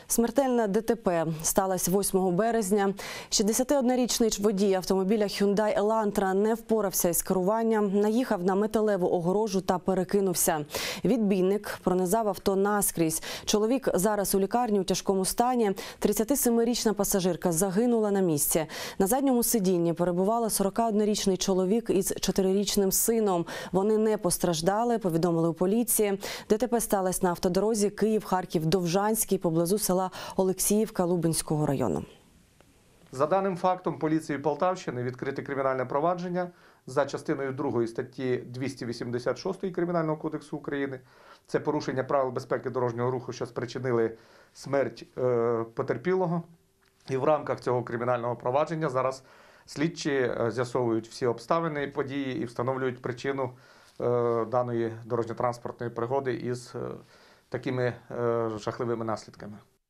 Смертельна ДТП сталася 8 березня. 61-річний водій автомобіля Hyundai Elantra не впорався із керуванням, наїхав на металеву огорожу та перекинувся. Відбійник пронизав авто наскрізь. Чоловік зараз у лікарні у тяжкому стані. 37-річна пасажирка загинула на місці. На задньому сидінні перебувала 41-річний чоловік із 4-річним сином. Вони не постраждали, повідомили у поліції. ДТП сталося на автодорозі Київ-Харків-Довжанський поблизу села Олексіївка Лубенського району. За даним фактом поліції Полтавщини відкрите кримінальне провадження за частиною 2 статті 286 Кримінального кодексу України. Це порушення правил безпеки дорожнього руху, що спричинили смерть потерпілого. І в рамках цього кримінального провадження зараз слідчі з'ясовують всі обставини події і встановлюють причину даної дорожньо-транспортної пригоди із такими жахливими наслідками.